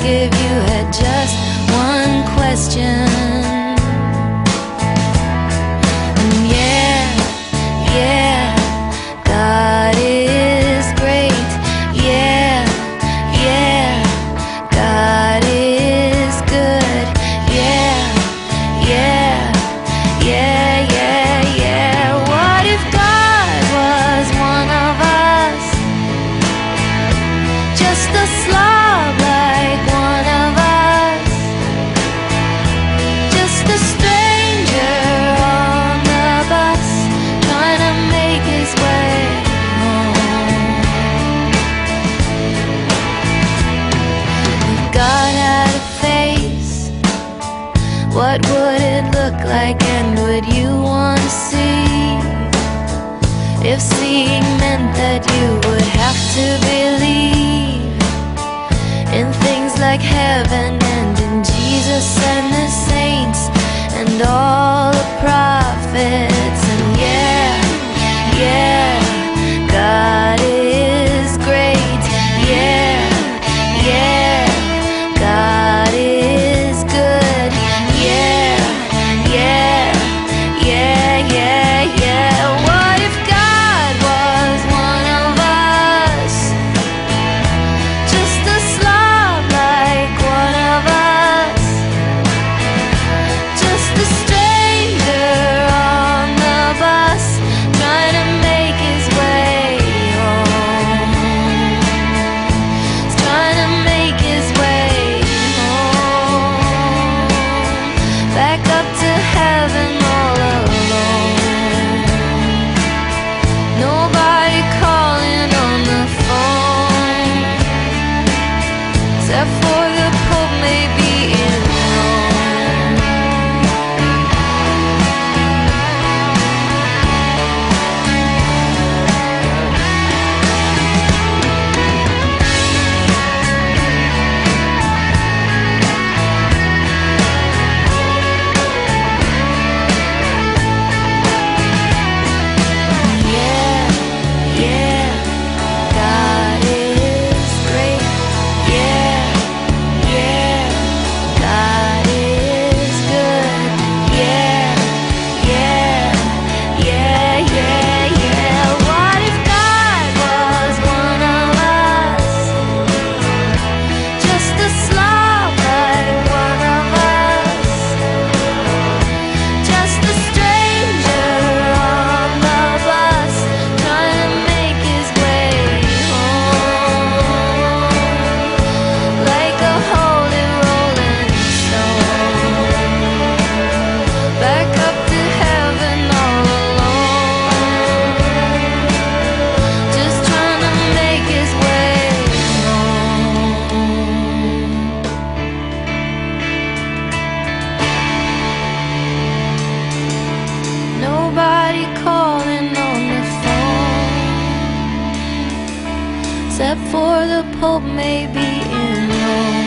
if you had just one question. And yeah, God is great. Yeah, God is good. Yeah. What if God was one of us? Just a slob like one of us. Just a stranger on the bus, trying to make his way home. If God had a face, what would it look like, and would you want to see? If seeing meant that you would have to believe in things like heaven and in Jesus and the saints and all the prophets. And yeah, God is great. Yeah, God is good. Yeah. What if God was one of us? Just a slob like one of us. Just a stranger on the bus, trying to make his way home. He's trying to make his way home. Back up to heaven all alone. Nobody calling on the phone, except for the Pope maybe in Rome. Yeah, God is great. Yeah, God is good. Yeah. What if God was one of us? Just a slob like one of us. Just a stranger on the bus, trying to make his way home. Like a holy rolling stone, back up to heaven all alone. Just trying to make his way home. Nobody calling on the phone, except for the Pope maybe in Rome.